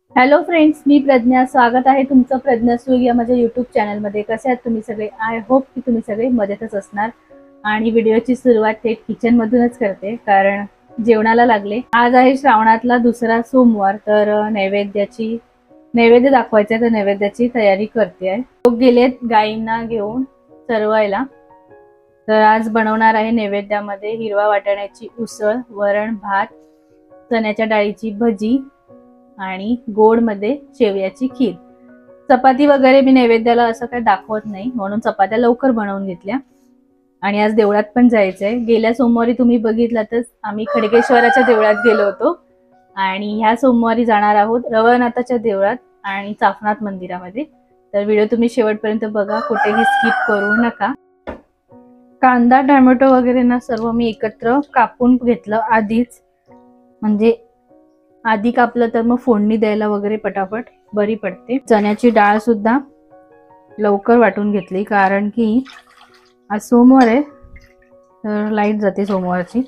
Hello friends, मी प्रज्ञा. स्वागत आहे तुमचं प्रज्ञा सुग या माझ्या यूट्यूब चॅनलमध्ये. कसे आहात तुम्ही सगळे? आय होप की तुम्ही सगळे मजेतच असणार. आणि व्हिडिओची सुरुवात थेट किचनमधूनच करते, कारण जेवणाला लागले. आज आहे श्रावणातला दुसरा सोमवार, तर नैवेद्य दाखवायचा, तर नैवेद्याची तयारी करते आहे. लोक गेलेत गाईंना घेऊन चरवायला. तर आज बनवणार आहे नैवेद्यामध्ये हिरवा वाटाण्याची उसळ, वरण भात, चण्याच्या डाळीची भजी आणि गोड मध्ये शेवयाची खीर. चपाती वगैरे मी नैवेद्याला असं काही दाखवत नाही, म्हणून चपात्या लवकर बनवून घेतल्या. आणि आज देवळात पण जायचंय. गेल्या सोमवारी तुम्ही बघितलातच, आम्ही खडगेश्वराच्या देवळात गेलो होतो. आणि ह्या सोमवारी जाणार आहोत रवळनाथाच्या देवळात आणि चाफनाथ मंदिरामध्ये. तर व्हिडिओ तुम्ही शेवटपर्यंत बघा, कुठेही स्किप करू नका. कांदा, टोमॅटो वगैरे ना सर्व मी एकत्र कापून घेतलं आधीच, म्हणजे आधी कापलं तर मग फोडणी द्यायला वगैरे पटापट बरी पडते. चण्याची डाळ सुद्धा लवकर वाटून घेतली, कारण की आज सोमवार आहे, तर लाईट जाते सोमवारची.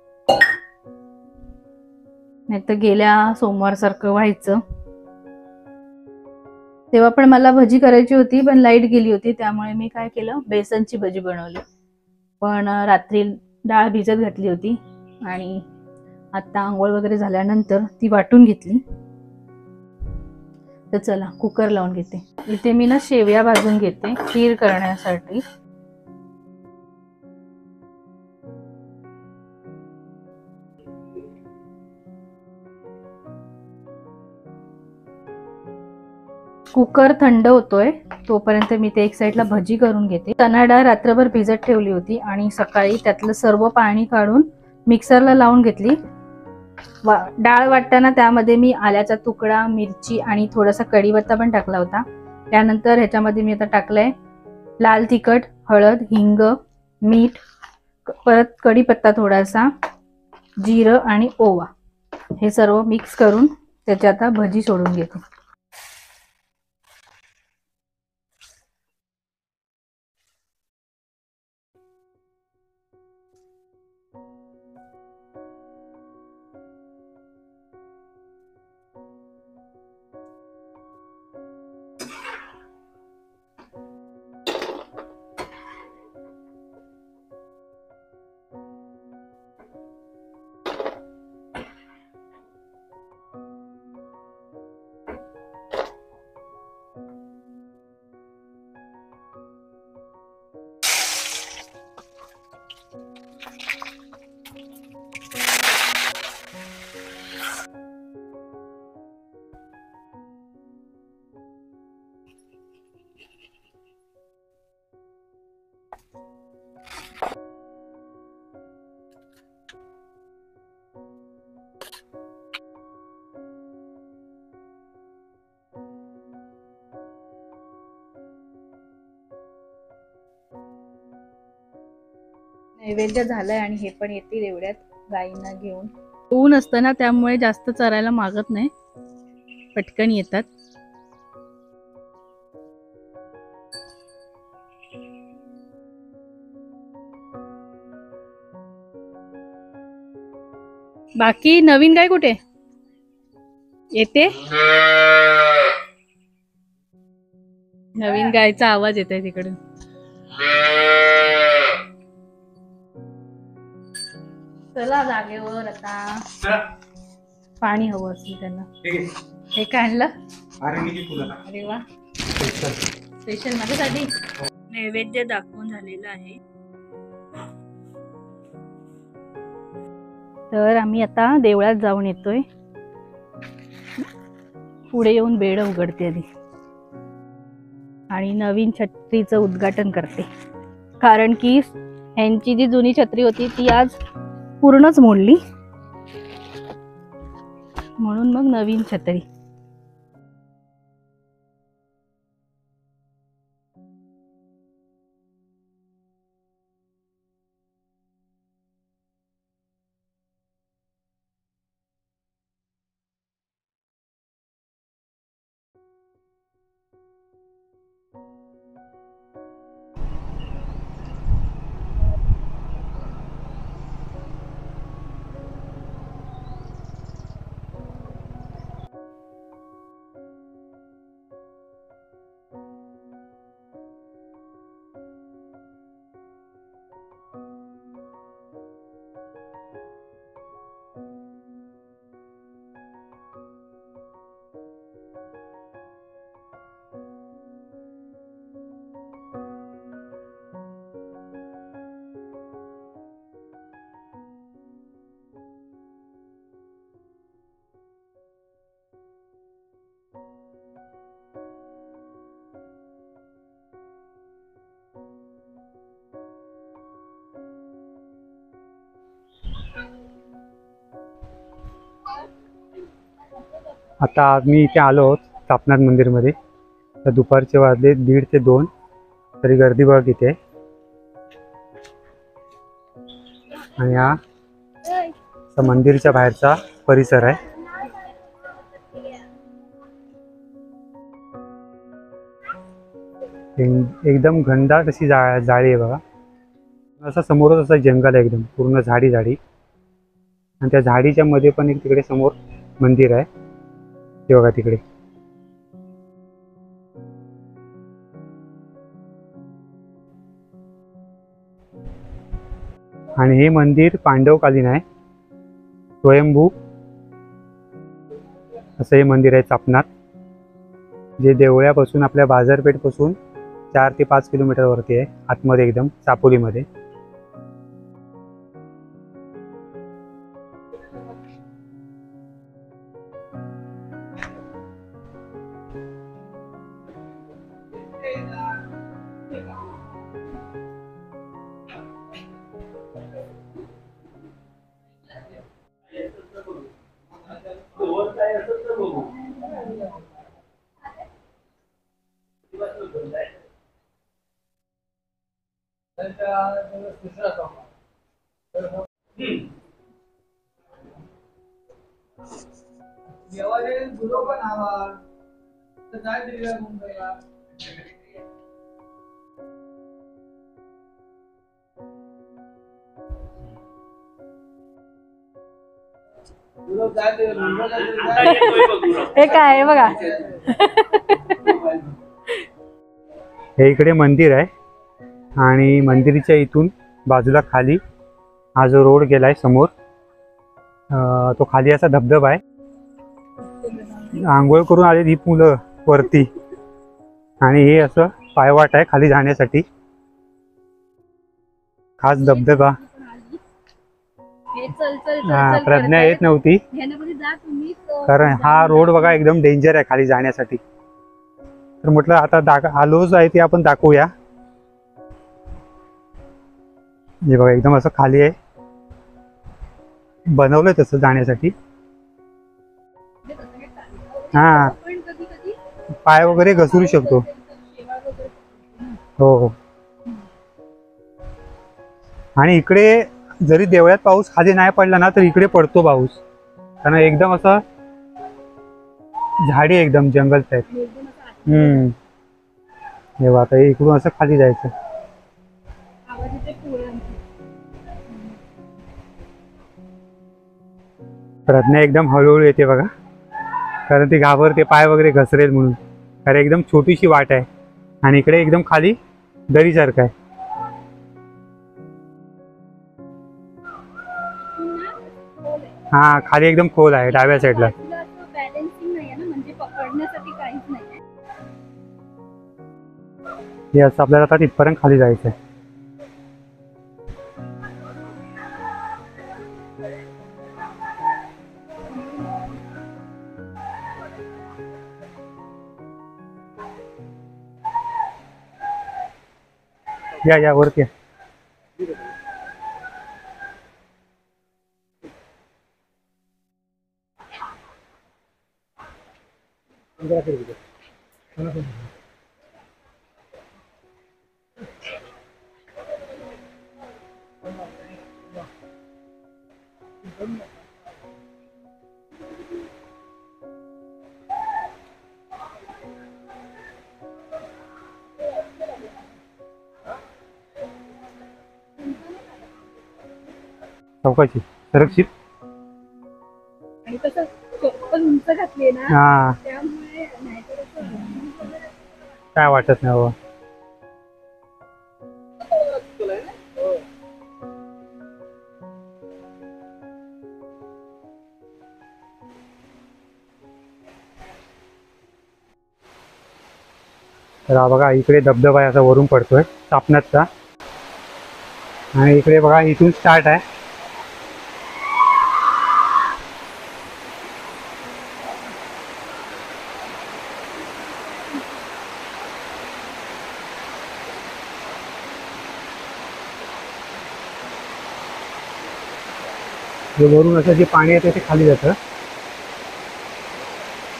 नाही तर गेल्या सोमवार सारखं व्हायचं. तेव्हा पण मला भजी करायची होती, पण लाईट गेली होती, त्यामुळे मी काय केलं, बेसनची भजी बनवली. पण रात्री डाळ भिजत घातली होती आणि आता आंघोळ वगैरे झाल्यानंतर ती वाटून घेतली. तर चला कुकर लावून घेते. इथे मी ना शेवया भाजून घेते खीर करण्यासाठी. कुकर थंड होतोय तोपर्यंत मी ते एक साईडला भजी करून घेते. चणा डाळ रात्रभर भिजत ठेवली होती आणि सकाळी त्यातलं सर्व पाणी काढून मिक्सरला लावून घेतली. डाळ वाटताना त्यामध्ये मी आल्याचा तुकडा, मिरची आणि थोडासा कढीपत्ता पण टाकला होता. त्यानंतर ह्याच्यामध्ये मी आता टाकलंय लाल तिखट, हळद, हिंग, मीठ, परत कढीपत्ता थोडासा, जिरं आणि ओवा. हे सर्व मिक्स करून त्याची आता भजी सोडून घेते. नैवेद्य झालाय आणि हे पण येतील एवढ्यात गाईंना घेऊन. ऊन असतं ना, त्यामुळे जास्त चरायला मागत नाही, पटकन येतात. बाकी नवीन गाय कुठे येते? नवीन गायचा आवाज येतोय तिकडून. चला जागेवर. आता पाणी हवं असेल त्यांना. हे काय आणलं? अरे वा, स्पेशल माझ्यासाठी. नैवेद्य दाखवून झालेला आहे, तर आम्ही आता देवळात जाऊन येतोय. पुढे येऊन बेड उघडते आधी आणि नवीन छत्रीचं उद्घाटन करते, कारण की ह्यांची जी जुनी छत्री होती ती आज पूर्णच मोडली, म्हणून मग नवीन छत्री. आता मी इथे आलो आहोत स्थापनाथ मंदिरमध्ये. तर दुपारचे वाजले 1:30 ते 2, तरी गर्दी बघ इथे. आणि हा मंदिरच्या बाहेरचा परिसर आहे. एकदम घनदाट अशी जाळी आहे बघा. असं समोरच असं जंगल आहे, एकदम पूर्ण झाडी झाडी. आणि त्या झाडीच्या मध्ये पण एक तिकडे समोर मंदिर आहे, ते बघा तिकडे. आणि हे मंदिर पांडवकालीन आहे, स्वयंभू असं हे मंदिर आहे स्थापनात, जे देवळ्यापासून आपल्या बाजारपेठपासून 4 ते 5 किलोमीटर वरती आहे, आतमध्ये एकदम चापोलीमध्ये. हे काय आहे बघा. हे इकडे मंदिर आहे आणि मंदिराच्या इथून बाजूला खाली हा जो रोड गेलाय समोर, तो खाली असा धबधबा आहे. आंघोळ करून आले ही मुलं वरती, आणि हे असं पायवाट आहे खाली जाण्यासाठी, खास धबधबा. प्रज्ञा येत नव्हती कारण हा रोड बघा एकदम डेंजर आहे खाली जाण्यासाठी. तर म्हटलं आता आलोच आहे ते आपण दाखवूया. हे बघा एकदम असं खाली आहे, बनवलंय तसं जाण्यासाठी. हा, पाय वगैरे घसरू शकतो. हो हो. आणि इकडे जरी देवळात पाऊस खाली नाही पडला ना, तर इकडे पडतो पाऊस, कारण एकदम असं झाडी एकदम जंगल टाईप. हे बघा आता इकडून असं खाली जायचं. प्रज्ञा एकदम हळूहळू येते बघा, कारण ती घाबरते पाय वगैरे घसरेल म्हणून. कारण एकदम छोटीशी वाट आहे आणि इकडे एकदम खाली दरीसारखं आहे. हा, खाली एकदम खोल आहे डाव्या साईडला. हे असं आपल्याला आता तिथपर्यंत खाली जायचं आहे. या वरती या. चौकाची सुरक्षित. आणि कसं चप्पल उंच घातली ना, हा, त्यामुळे काय वाटत नाही बाबा. तर हा बघा इकडे धबधबा असा वरून पडतोय स्थापनाथचा, आणि इकडे बघा इथून स्टार्ट आहे. जे वरून असं जे पाणी येते ते खाली जातं.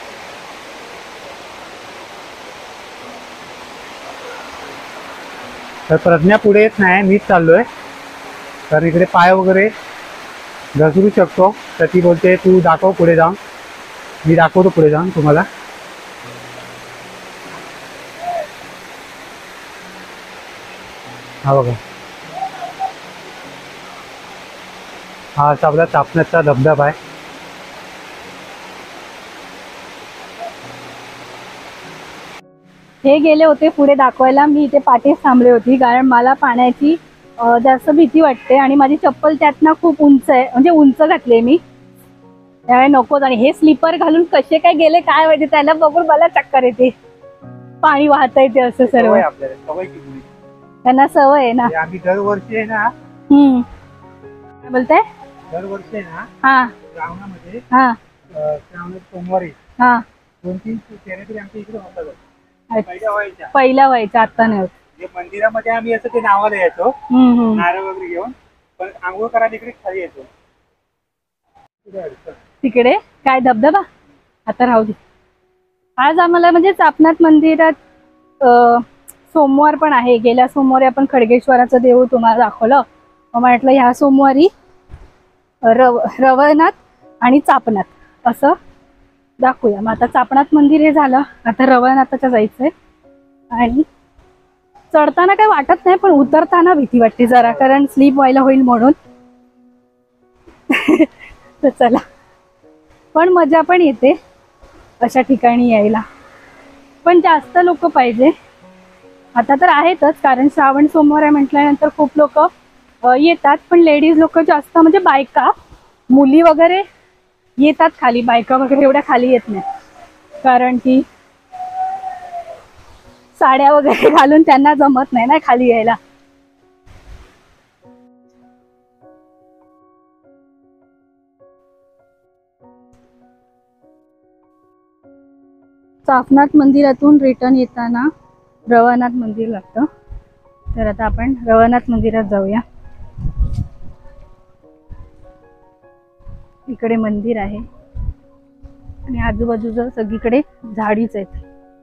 तर प्रज्ञा पुढे येत नाही, मीच चाललोय, कारण इकडे पाय वगैरे घसरू शकतो. तर ती बोलते तू दाखव पुढे जाऊन. मी दाखवतो पुढे जाऊन तुम्हाला. हा बघा, हा असा आपला चापण्याचा धबधबा आहे. हे गेले होते पुढे दाखवायला, मी इथे पाठीच थांबले होती कारण मला पाण्याची जास्त भीती वाटते आणि माझी चप्पल त्यातनं खूप उंच आहे, म्हणजे उंच घातले मी, त्यामुळे नकोच. आणि हे स्लीपर घालून कसे काय गेले काय माहिती, त्याला बघून मला चक्कर येते, पाणी वाहत येते असं सर्व. त्यांना सवय आहे ना. आम्ही दरवर्षी आहे ना, काय बोलताय? दरवर्षी आहे ना, हा श्रावणामध्ये हा श्रावणात सोमवारी हा 2-3 फेऱ्या तरी आमच्या इकडे होतात. पहिला व्हायचा, आता नाही होत. जे मंदिरामध्ये आम्ही असं ते नावाला यायचो नारळ वगैरे घेऊन, पण आंघोळ करायला इकडे खाली येतो. तिकडे काय धबधबा आता राहू दे. आज आम्हाला म्हणजे चापनाथ मंदिरात सोमवार पण आहे. गेल्या सोमवारी आपण खडगेश्वराचं देऊळ तुम्हाला दाखवलं, मग म्हटलं ह्या सोमवारी रवनाथ आणि चापनाथ असं दाखवूया. मग आता चापनाथ मंदिर हे झालं, आता रवनाथाच्या जायचंय. आणि चढताना काही वाटत नाही, पण उतरताना भीती वाटते जरा, कारण स्लीप व्हायला होईल म्हणून. तर चला, पण मजा पण येते अशा ठिकाणी यायला, पण जास्त लोक पाहिजे. आता तर आहेतच, कारण श्रावण सोमवार आहे म्हटल्यानंतर खूप लोक येतात, पण लेडीज लोक जास्त, म्हणजे बायका मुली वगैरे येतात खाली, बायका वगैरे एवढ्या खाली येत नाही, कारण की साड्या वगैरे घालून त्यांना जमत नाही ना खाली यायला. चापनाथ मंदिरातून रिटर्न येताना रवनाथ मंदिर लागतं, तर आता आपण रवनाथ मंदिरात जाऊया. इकडे मंदिर आहे आणि आजूबाजूला सगळीकडे झाडीच आहेत.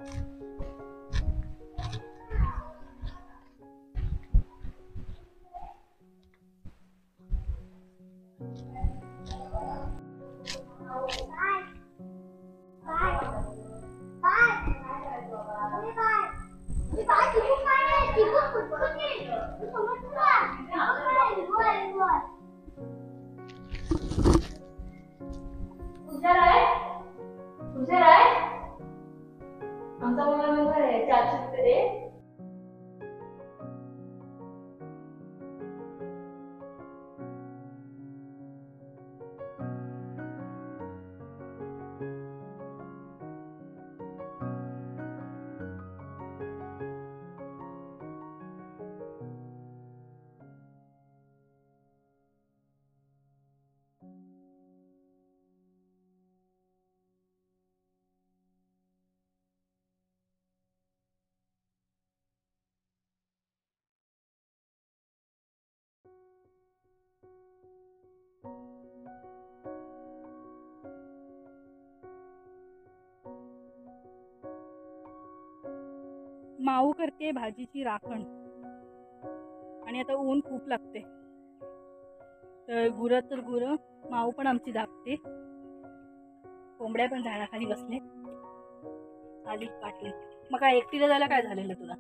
माऊ करते भाजीची राखण, आणि आता ऊन खूप लागते, तर गुरं माऊ पण आमची दाबते. कोंबड्या पण झाडाखाली बसले, आली काटली. मग काय एकटीला जायला काय झालेलं तुला?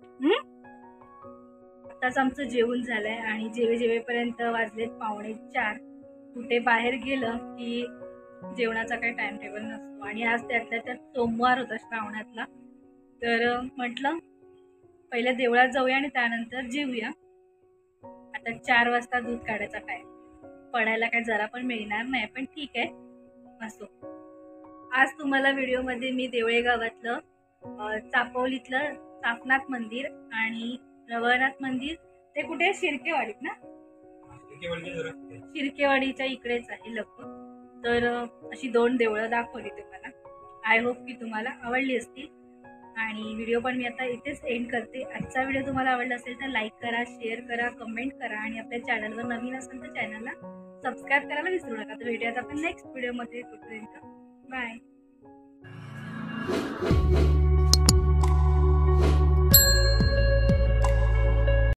आताच आमचं जेवण झालंय आणि जेवेपर्यंत वाजलेत 3:45. कुठे बाहेर गेलं की जेवणाचा काही टाइम टेबल नसतो, आणि आज त्यातल्या त्यात सोमवार होता श्रावणातला, तर म्हटलं पहिल्या देवळात जाऊया आणि त्यानंतर जेवूया. आता 4 वाजता दूध काढायचा टाइम, पडायला काय जरा पण मिळणार नाही, पण ठीक आहे असो. आज तुम्हाला व्हिडिओमध्ये मी देवळे गावातलं चापोलीतलं चापनाथ मंदिर आणि रवनाथ मंदिर, ते कुठे शिर्केवाडीत ना, शिर्केवाडीच्या इकडेच आहे लोक, तर अशी 2 देवळं दाखवली तुम्हाला. आय होप की तुम्हाला आवडली असतील, आणि व्हिडिओ पण मी आता इथेच एंड करते. आजचा व्हिडिओ तुम्हाला आवडला असेल तर लाईक करा, शेअर करा, कमेंट करा, आणि आपल्या चॅनलवर नवीन असेल तर चॅनलला सबस्क्राईब करायला विसरू नका. तर भेटूयात आपण नेक्स्ट व्हिडिओमध्ये, तोपर्यंत बाय.